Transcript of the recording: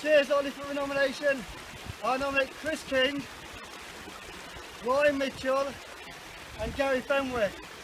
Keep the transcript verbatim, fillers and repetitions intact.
Cheers Ollie for the nomination. I nominate Chris King, Ryan Mitchell and Gary Fenwick.